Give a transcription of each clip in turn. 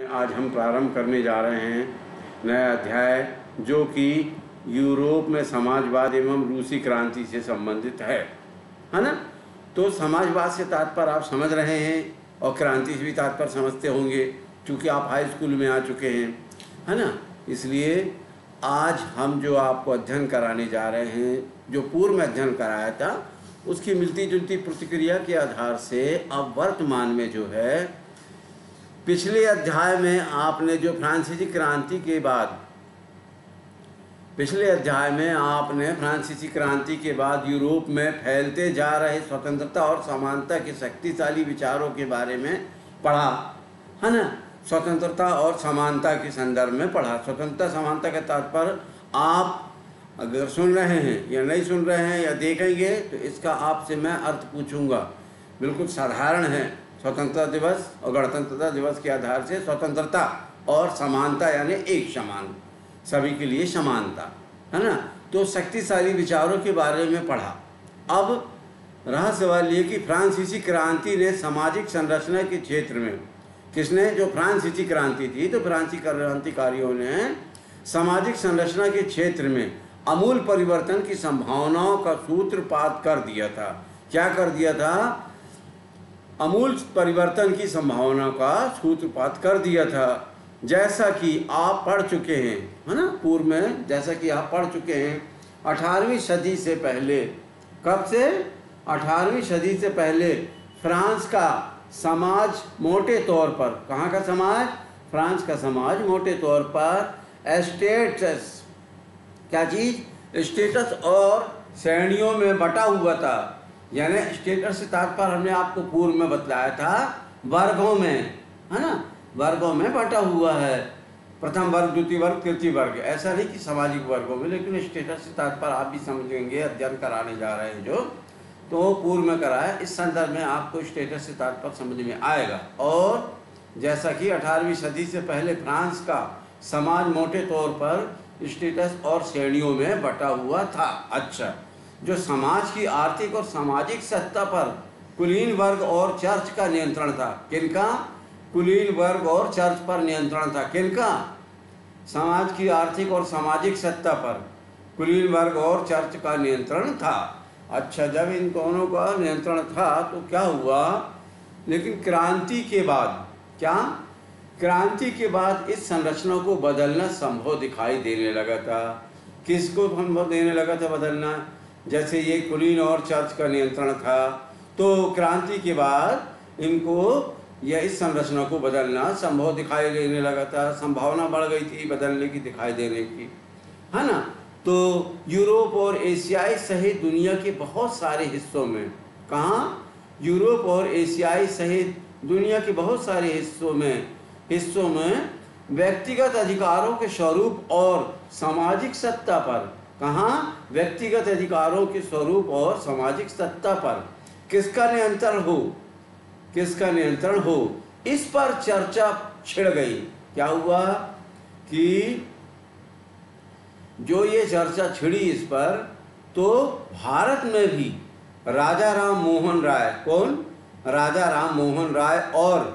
आज हम प्रारंभ करने जा रहे हैं नया अध्याय, जो कि यूरोप में समाजवाद एवं रूसी क्रांति से संबंधित है ना। तो समाजवाद से तात्पर्य आप समझ रहे हैं और क्रांति से भी तात्पर्य समझते होंगे, क्योंकि आप हाई स्कूल में आ चुके हैं, है ना। इसलिए आज हम जो आपको अध्ययन कराने जा रहे हैं, जो पूर्व में अध्ययन कराया था, उसकी मिलती जुलती प्रतिक्रिया के आधार से अब वर्तमान में जो है, पिछले अध्याय में आपने जो फ्रांसीसी क्रांति के बाद, पिछले अध्याय में आपने फ्रांसीसी क्रांति के बाद यूरोप में फैलते जा रहे स्वतंत्रता और समानता के शक्तिशाली विचारों के बारे में पढ़ा, है ना। स्वतंत्रता और समानता के संदर्भ में पढ़ा। स्वतंत्रता समानता का तात्पर्य आप अगर सुन रहे हैं या नहीं सुन रहे हैं या देखेंगे तो इसका आपसे मैं अर्थ पूछूंगा। बिल्कुल साधारण है। स्वतंत्रता दिवस और गणतंत्रता दिवस के आधार से स्वतंत्रता और समानता यानी एक समान, सभी के लिए समानता, है ना। तो शक्तिशाली विचारों के बारे में पढ़ा। अब रहा सवाल ये कि फ्रांसीसी क्रांति ने सामाजिक संरचना के क्षेत्र में, किसने, जो फ्रांसीसी क्रांति थी, तो फ्रांसीसी क्रांतिकारियों ने सामाजिक संरचना के क्षेत्र में आमूल परिवर्तन की संभावनाओं का सूत्रपात कर दिया था। क्या कर दिया था? आमूल परिवर्तन की संभावना का सूत्रपात कर दिया था। जैसा कि आप पढ़ चुके हैं, है ना, पूर्व में जैसा कि आप पढ़ चुके हैं, 18वीं सदी से पहले, कब से? 18वीं सदी से पहले फ्रांस का समाज मोटे तौर पर, कहाँ का समाज? फ्रांस का समाज मोटे तौर पर स्टेटस, क्या चीज़? स्टेटस और श्रेणियों में बटा हुआ था। यानी स्टेटस से तात्पर्य हमने आपको पूर्व में बतलाया था वर्गों में, है ना, वर्गों में बटा हुआ है। प्रथम वर्ग, द्वितीय वर्ग, तृतीय वर्ग, ऐसा नहीं कि सामाजिक वर्गों में, लेकिन स्टेटस से तात्पर्य आप भी समझेंगे, अध्ययन कराने जा रहे हैं जो, तो पूर्व में कराया। इस संदर्भ में आपको स्टेटस से तात्पर्य समझ में आएगा। और जैसा कि 18वीं सदी से पहले फ्रांस का समाज मोटे तौर पर स्टेटस और श्रेणियों में बटा हुआ था। अच्छा, जो समाज की आर्थिक और सामाजिक सत्ता पर कुलीन वर्ग और चर्च का नियंत्रण था। किनका? कुलीन वर्ग और चर्च पर नियंत्रण था। किनका? समाज की आर्थिक और सामाजिक सत्ता पर कुलीन वर्ग और चर्च का नियंत्रण था। अच्छा, जब इन दोनों का नियंत्रण था तो क्या हुआ? लेकिन क्रांति के बाद क्या? क्रांति के बाद इस संरचना को बदलना संभव दिखाई देने लगा था। किसको संभव देने लगा था बदलना? जैसे ये कुलीन और चर्च का नियंत्रण था, तो क्रांति के बाद इनको या इस संरचना को बदलना संभव दिखाई देने लगा था। संभावना बढ़ गई थी बदलने की, दिखाई देने की, है ना। तो यूरोप और एशियाई सहित दुनिया के बहुत सारे हिस्सों में, कहाँ? यूरोप और एशियाई सहित दुनिया के बहुत सारे हिस्सों में व्यक्तिगत अधिकारों के स्वरूप और सामाजिक सत्ता पर, कहाँ? व्यक्तिगत अधिकारों के स्वरूप और सामाजिक सत्ता पर किसका नियंत्रण हो, किसका नियंत्रण हो, इस पर चर्चा छिड़ गई। क्या हुआ कि जो ये चर्चा छिड़ी इस पर, तो भारत में भी राजा राम मोहन राय, कौन? राजा राम मोहन राय और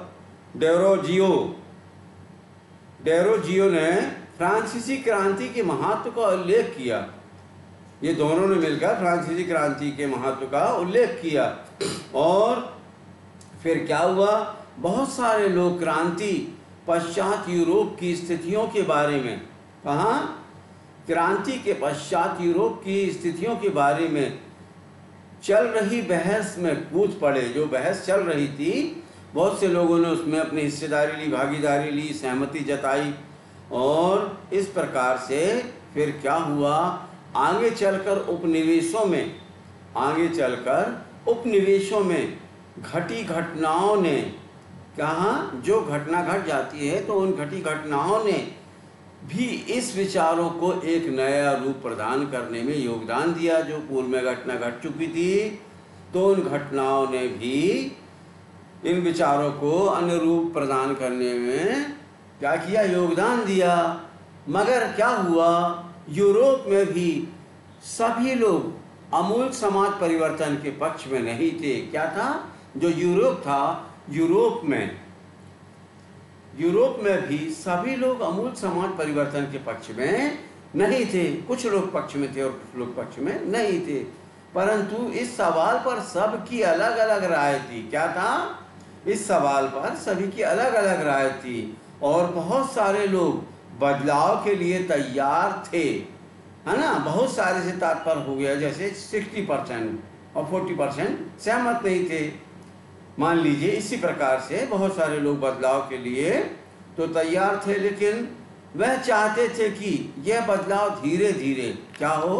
डेरोजियो ने फ्रांसीसी क्रांति के महत्व का उल्लेख किया। ये दोनों ने मिलकर फ्रांसीसी क्रांति के महत्व का उल्लेख किया। और फिर क्या हुआ? बहुत सारे लोग क्रांति पश्चात यूरोप की स्थितियों के बारे में, कहाँ? क्रांति के पश्चात यूरोप की स्थितियों के बारे में चल रही बहस में कूद पड़े। जो बहस चल रही थी, बहुत से लोगों ने उसमें अपनी हिस्सेदारी ली, भागीदारी ली, सहमति जताई। और इस प्रकार से फिर क्या हुआ? आगे चलकर उपनिवेशों में घटी घटनाओं ने, कहाँ? जो घटना घट जाती है तो उन घटी घटनाओं ने भी इस विचारों को एक नया रूप प्रदान करने में योगदान दिया। जो पूर्व में घटना घट चुकी थी, तो उन घटनाओं ने भी इन विचारों को अन्य रूप प्रदान करने में क्या किया? योगदान दिया। मगर क्या हुआ? यूरोप में भी सभी लोग आमूल समाज परिवर्तन के पक्ष में नहीं थे। क्या था? जो यूरोप था, यूरोप में यूरोप में भी सभी लोग अमूल समाज परिवर्तन के पक्ष में नहीं थे। कुछ लोग पक्ष में थे और कुछ लोग पक्ष में नहीं थे, परंतु इस सवाल पर सबकी अलग अलग राय थी। क्या था? इस सवाल पर सभी की अलग अलग राय थी और बहुत सारे लोग बदलाव के लिए तैयार थे, है ना। बहुत सारे से तात्पर्य हो गया जैसे 60% और 40% सहमत नहीं थे, मान लीजिए। इसी प्रकार से बहुत सारे लोग बदलाव के लिए तो तैयार थे, लेकिन वह चाहते थे कि यह बदलाव धीरे धीरे क्या हो।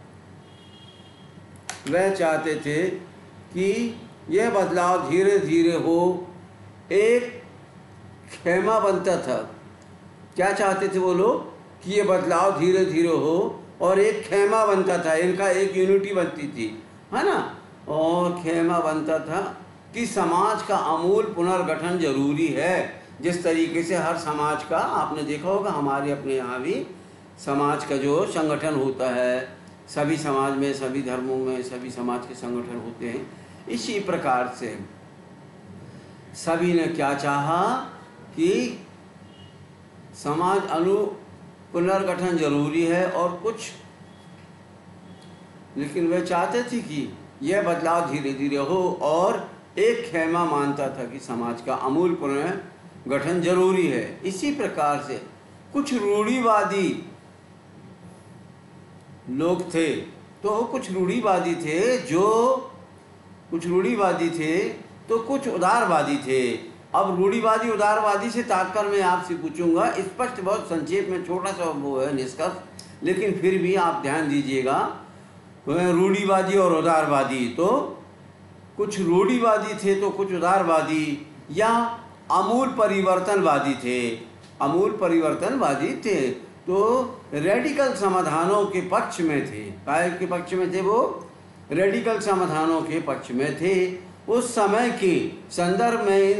वह चाहते थे कि यह बदलाव धीरे धीरे हो, एक खेमा बनता था। क्या चाहते थे वो लोग? कि ये बदलाव धीरे धीरे हो और एक खेमा बनता था, इनका एक यूनिटी बनती थी, है ना। और खेमा बनता था कि समाज का आमूल पुनर्गठन जरूरी है। जिस तरीके से हर समाज का आपने देखा होगा, हमारे अपने यहाँ भी समाज का जो संगठन होता है, सभी समाज में, सभी धर्मों में सभी समाज के संगठन होते हैं, इसी प्रकार से सभी ने क्या चाहा कि समाज पुनर्गठन जरूरी है और कुछ, लेकिन वे चाहते थे कि यह बदलाव धीरे धीरे हो और एक खेमा मानता था कि समाज का आमूल पुनर्गठन जरूरी है। इसी प्रकार से कुछ रूढ़िवादी लोग थे, तो कुछ रूढ़िवादी थे तो कुछ उदारवादी थे। अब रूढ़िवादी उदारवादी से तात्पर्य मैं आपसे पूछूंगा, स्पष्ट बहुत संक्षेप में, छोटा सा वो है निष्कर्ष, लेकिन फिर भी आप ध्यान दीजिएगा। रूढ़िवादी और उदारवादी, तो कुछ रूढ़िवादी थे तो कुछ उदारवादी या आमूल परिवर्तनवादी थे। आमूल परिवर्तनवादी थे तो रेडिकल समाधानों के पक्ष में थे। काय के पक्ष में थे? वो रेडिकल समाधानों के पक्ष में थे। उस समय के संदर्भ में इन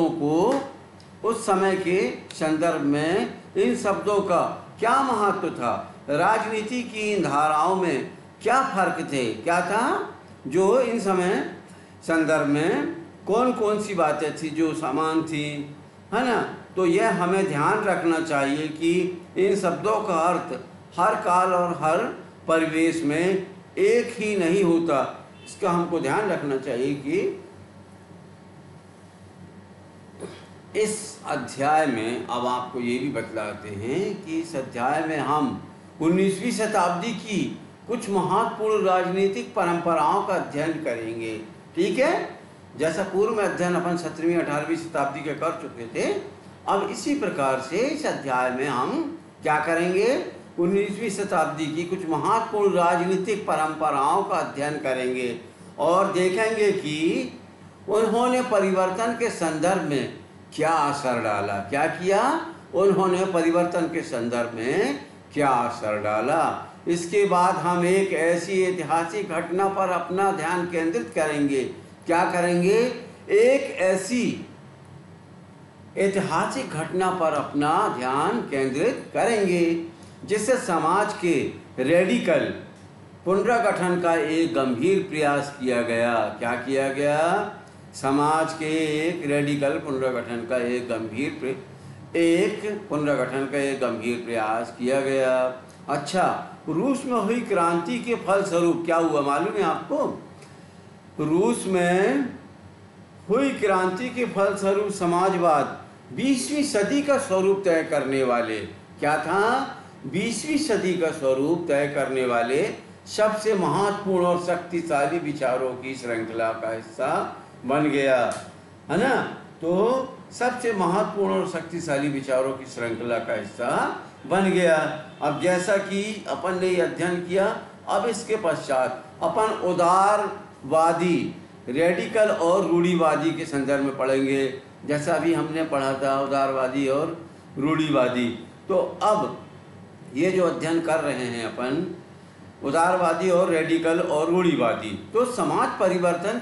शब्दों का क्या महत्व था? राजनीति की इन धाराओं में क्या फर्क थे? क्या था? जो इन समय संदर्भ में कौन कौन सी बातें थी जो समान थी, है ना। तो यह हमें ध्यान रखना चाहिए कि इन शब्दों का अर्थ हर काल और हर परिवेश में एक ही नहीं होता। इसका हमको ध्यान रखना चाहिए कि इस अध्याय में अब आपको ये भी बतलाते हैं कि इस अध्याय में हम 19वीं शताब्दी की कुछ महत्वपूर्ण राजनीतिक परंपराओं का अध्ययन करेंगे। ठीक है, जैसा पूर्व में अध्ययन अपन 17वीं 18वीं शताब्दी के कर चुके थे, अब इसी प्रकार से इस अध्याय में हम क्या करेंगे? 19वीं शताब्दी की कुछ महत्वपूर्ण राजनीतिक परंपराओं का अध्ययन करेंगे और देखेंगे कि उन्होंने परिवर्तन के संदर्भ में क्या असर डाला। क्या किया? उन्होंने परिवर्तन के संदर्भ में क्या असर डाला। इसके बाद हम एक ऐसी ऐतिहासिक घटना पर अपना ध्यान केंद्रित करेंगे। क्या करेंगे? एक ऐसी ऐतिहासिक घटना पर अपना ध्यान केंद्रित करेंगे जिससे समाज के रेडिकल पुनर्गठन का एक गंभीर प्रयास किया गया। क्या किया गया? समाज के एक रेडिकल पुनर्गठन का एक गंभीर प्रयास किया गया। अच्छा, रूस में हुई क्रांति के फलस्वरूप क्या हुआ मालूम है आपको? रूस में हुई क्रांति के फलस्वरूप समाजवाद 20वीं सदी का स्वरूप तय करने वाले, क्या था? 20वीं सदी का स्वरूप तय करने वाले सबसे महत्वपूर्ण और शक्तिशाली विचारों की श्रृंखला का हिस्सा बन गया, है ना। तो सबसे महत्वपूर्ण और शक्तिशाली विचारों की श्रृंखला का हिस्सा बन गया। अब जैसा कि अपन ने अध्ययन किया, अब इसके पश्चात अपन उदारवादी, रेडिकल और रूढ़िवादी के संदर्भ में पढ़ेंगे। जैसा अभी हमने पढ़ा था उदारवादी और रूढ़िवादी। तो अब ये जो अध्ययन कर रहे हैं अपन, उदारवादी और रेडिकल और रूढ़िवादी, तो समाज परिवर्तन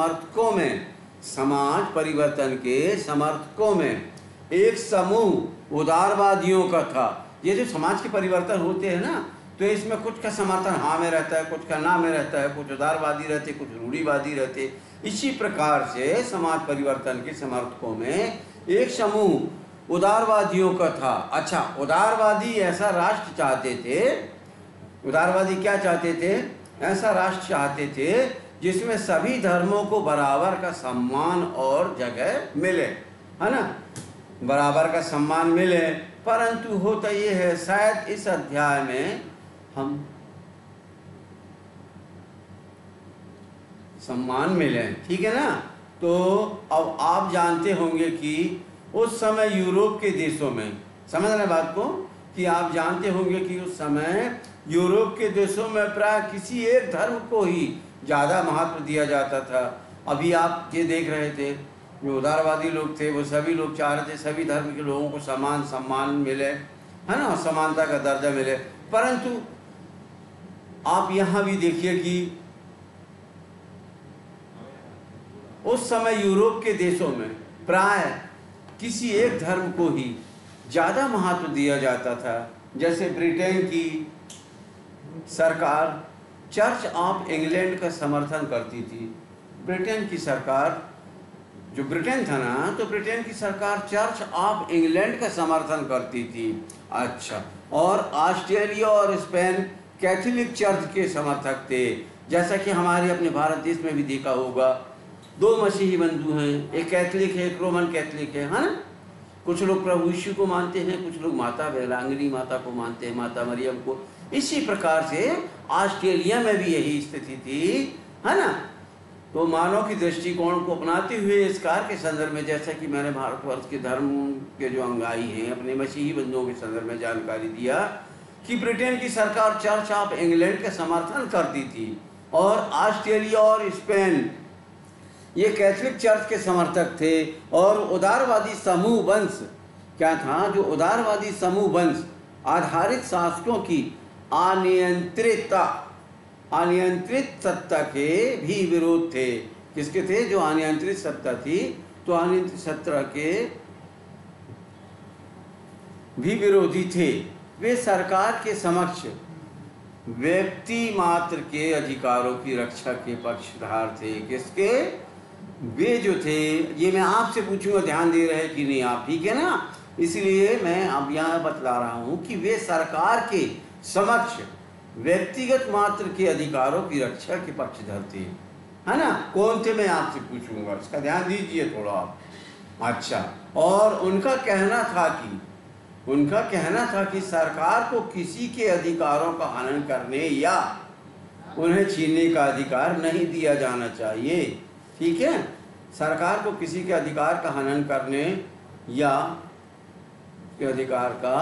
के समर्थकों में एक समूह उदारवादियों का था। ये जो समाज के परिवर्तन होते हैं ना, तो इसमें कुछ का समर्थन हाँ में रहता है, कुछ का ना में रहता है, कुछ उदारवादी रहते, कुछ रूढ़िवादी रहते। इसी प्रकार से समाज परिवर्तन के समर्थकों में एक समूह उदारवादियों का था। अच्छा, उदारवादी ऐसा राष्ट्र चाहते थे, उदारवादी क्या चाहते थे? ऐसा राष्ट्र चाहते थे जिसमें सभी धर्मों को बराबर का सम्मान और जगह मिले, है ना, बराबर का सम्मान मिले। परंतु होता ये है, शायद इस अध्याय में हम सम्मान मिले, ठीक है ना। तो अब आप जानते होंगे कि उस समय यूरोप के देशों में, समझ रहे बात को, कि आप जानते होंगे कि उस समय यूरोप के देशों में प्राय किसी एक धर्म को ही ज़्यादा महत्व दिया जाता था। अभी आप ये देख रहे थे, जो उदारवादी लोग थे वो सभी लोग चाह रहे थे सभी धर्म के लोगों को समान सम्मान मिले, है ना, समानता का दर्जा मिले। परंतु आप यहाँ भी देखिए कि उस समय यूरोप के देशों में प्राय किसी एक धर्म को ही ज़्यादा महत्व दिया जाता था। जैसे ब्रिटेन की सरकार चर्च ऑफ इंग्लैंड का समर्थन करती थी। ब्रिटेन की सरकार, जो ब्रिटेन था ना, तो ब्रिटेन की सरकार चर्च ऑफ इंग्लैंड का समर्थन करती थी। अच्छा, और ऑस्ट्रेलिया और स्पेन कैथोलिक चर्च के समर्थक थे। जैसा कि हमारे अपने भारत देश में भी देखा होगा, दो मसीही बंधु हैं, एक कैथलिक है, एक रोमन कैथलिक है ना। कुछ लोग प्रभु यीशु को मानते हैं, कुछ लोग माता बेलांगनी माता को मानते हैं, माता मरियम को। इसी प्रकार से ऑस्ट्रेलिया में भी यही स्थिति थी, है ना। तो मानव की दृष्टिकोण को अपनाते हुए इस कार्य के संदर्भ में, जैसा कि मैंने भारतवर्ष के धर्म के जो अंगाई हैं अपने मसीही बंधुओं के संदर्भ में जानकारी दिया कि ब्रिटेन की सरकार चर्च ऑफ इंग्लैंड का समर्थन करती थी और ऑस्ट्रेलिया और स्पेन ये कैथलिक चर्च के समर्थक थे। और उदारवादी समूह वंश क्या था? जो उदारवादी समूह वंश आधारित शासकों की अनियंत्रित सत्ता के भी विरोध थे। किसके थे? जो अनियंत्रित सत्ता थी, तो अनियंत्रित सत्ता के भी विरोधी थे। वे सरकार के समक्ष व्यक्ति मात्र के अधिकारों की रक्षा के पक्षधर थे। किसके? वे जो थे, ये मैं आपसे पूछूंगा ध्यान दे रहे कि नहीं आप, ठीक है ना। इसलिए मैं अब यहाँ बतला रहा हूँ कि वे सरकार के समक्ष व्यक्तिगत मात्र के अधिकारों की रक्षा के पक्षधर थे, है ना। कौन थे मैं आपसे पूछूंगा, इसका ध्यान दीजिए थोड़ा आप। अच्छा, और उनका कहना था कि सरकार को किसी के अधिकारों का हनन करने या उन्हें छीनने का अधिकार नहीं दिया जाना चाहिए। ठीक है, सरकार को किसी के अधिकार का हनन करने या के अधिकार का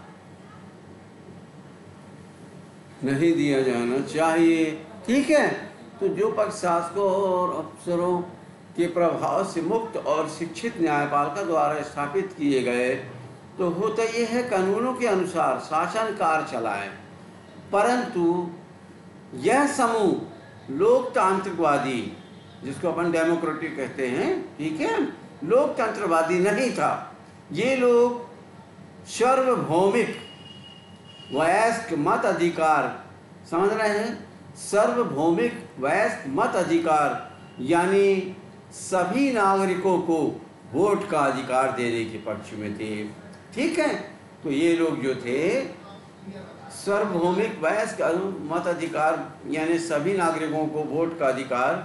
नहीं दिया जाना चाहिए। ठीक है, तो जो पक्ष शासकों और अफसरों के प्रभाव से मुक्त और शिक्षित न्यायपालिका द्वारा स्थापित किए गए, तो होता यह है कानूनों के अनुसार शासन कार्य चलाएं। परंतु यह समूह लोकतांत्रिकवादी, जिसको अपन डेमोक्रेटिक कहते हैं, ठीक है, लोकतंत्रवादी नहीं था। ये लोग सार्वभौमिक वयस्क मत अधिकार, समझ रहे हैं, सार्वभौमिक वयस्क मत अधिकार यानी सभी नागरिकों को वोट का अधिकार देने के पक्ष में थे। ठीक है, तो ये लोग जो थे सार्वभौमिक वयस्क मत अधिकार यानी सभी नागरिकों को वोट का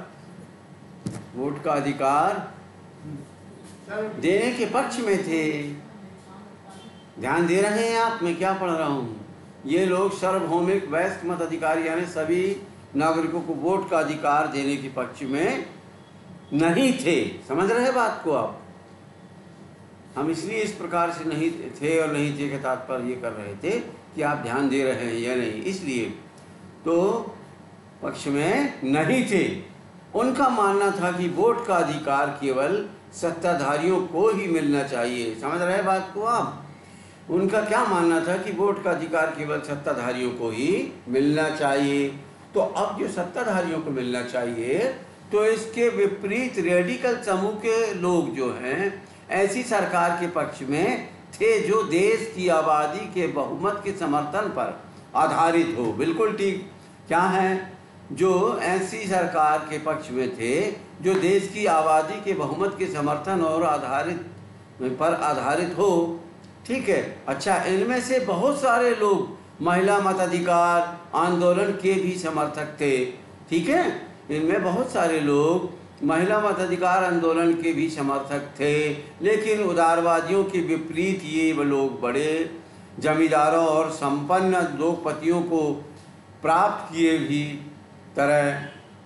अधिकार देने के पक्ष में थे। ध्यान दे रहे हैं आप, मैं क्या पढ़ रहा हूँ? ये लोग सार्वभौमिक वयस्क मत अधिकार यानी सभी नागरिकों को वोट का अधिकार देने के पक्ष में नहीं थे। समझ रहे बात को आप? हम इसलिए इस प्रकार से नहीं थे और नहीं थे के तात्पर्य ये कर रहे थे कि आप ध्यान दे रहे हैं या नहीं, इसलिए तो पक्ष में नहीं थे। उनका मानना था कि वोट का अधिकार केवल सत्ताधारियों को ही मिलना चाहिए। समझ रहे बात को आप? उनका क्या मानना था कि वोट का अधिकार केवल सत्ताधारियों को ही मिलना चाहिए। तो अब जो सत्ताधारियों को मिलना चाहिए, तो इसके विपरीत रेडिकल समूह के लोग जो हैं ऐसी सरकार के पक्ष में थे जो देश की आबादी के बहुमत के समर्थन पर आधारित हो। बिल्कुल ठीक, क्या है? जो ऐसी सरकार के पक्ष में थे जो देश की आबादी के बहुमत के समर्थन और आधारित पर आधारित हो। ठीक है। अच्छा, इनमें से बहुत सारे लोग महिला मताधिकार आंदोलन के भी समर्थक थे। ठीक है, इनमें बहुत सारे लोग महिला मताधिकार आंदोलन के भी समर्थक थे, लेकिन उदारवादियों के विपरीत ये लोग बड़े जमींदारों और संपन्न उद्योगपतियों को प्राप्त किए भी तरह,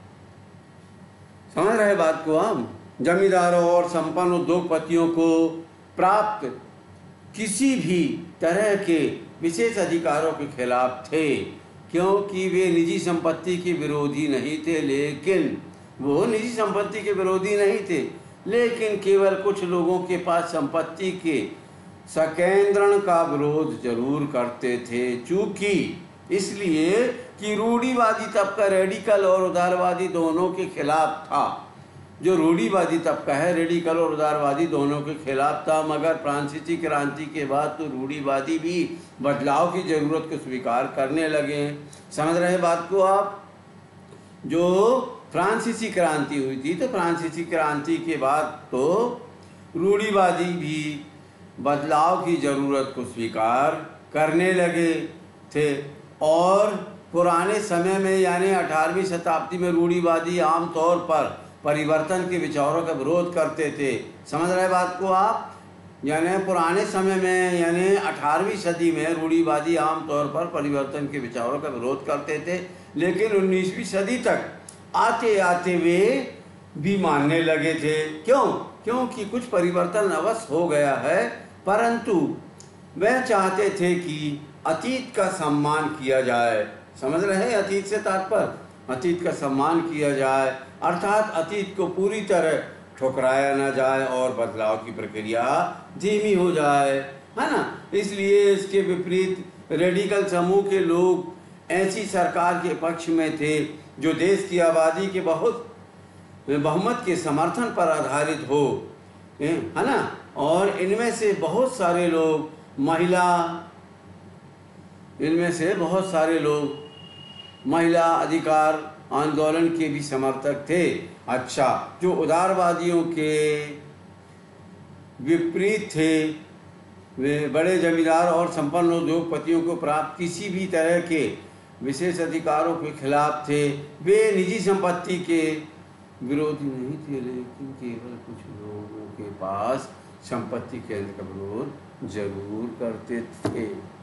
समझ रहे बात को हम, जमींदारों और संपन्न उद्योगपतियों को प्राप्त किसी भी तरह के विशेष अधिकारों के खिलाफ थे, क्योंकि वे निजी संपत्ति के विरोधी नहीं थे, लेकिन वो निजी संपत्ति के विरोधी नहीं थे, लेकिन केवल कुछ लोगों के पास संपत्ति के संकेंद्रण का विरोध जरूर करते थे। चूंकि इसलिए कि रूढ़िवादी तबका रेडिकल और उदारवादी दोनों के खिलाफ था। जो रूढ़िवादी तबका है रेडिकल और उदारवादी दोनों के खिलाफ था, मगर फ्रांसीसी क्रांति के बाद तो रूढ़िवादी भी बदलाव की ज़रूरत को स्वीकार करने लगे। समझ रहे बात को आप? जो फ्रांसीसी क्रांति हुई थी, तो फ्रांसीसी क्रांति के बाद तो रूढ़िवादी भी बदलाव की ज़रूरत को स्वीकार करने लगे थे। और पुराने समय में यानी 18वीं शताब्दी में रूढ़िवादी आमतौर पर परिवर्तन के विचारों का विरोध करते थे। समझ रहे बात को आप? यानी पुराने समय में यानी 18वीं सदी में रूढ़िवादी आमतौर पर परिवर्तन के विचारों का विरोध करते थे, लेकिन 19वीं सदी तक आते आते वे भी मानने लगे थे। क्यों? क्योंकि कुछ परिवर्तन अवश्य हो गया है, परंतु वह चाहते थे कि अतीत का सम्मान किया जाए। समझ रहे हैं? अतीत से तात्पर्य अतीत का सम्मान किया जाए, अर्थात अतीत को पूरी तरह ठुकराया न जाए और बदलाव की प्रक्रिया धीमी हो जाए, है ना। इसलिए इसके विपरीत रेडिकल समूह के लोग ऐसी सरकार के पक्ष में थे जो देश की आबादी के बहुमत के समर्थन पर आधारित हो, है ना। और इनमें से बहुत सारे लोग महिला अधिकार आंदोलन के भी समर्थक थे। अच्छा, जो उदारवादियों के विपरीत थे, वे बड़े जमींदार और संपन्न उद्योगपतियों को प्राप्त किसी भी तरह के विशेष अधिकारों के खिलाफ थे। वे निजी संपत्ति के विरोधी नहीं थे, लेकिन केवल कुछ लोगों के पास संपत्ति केंद्र का विरोध जरूर करते थे।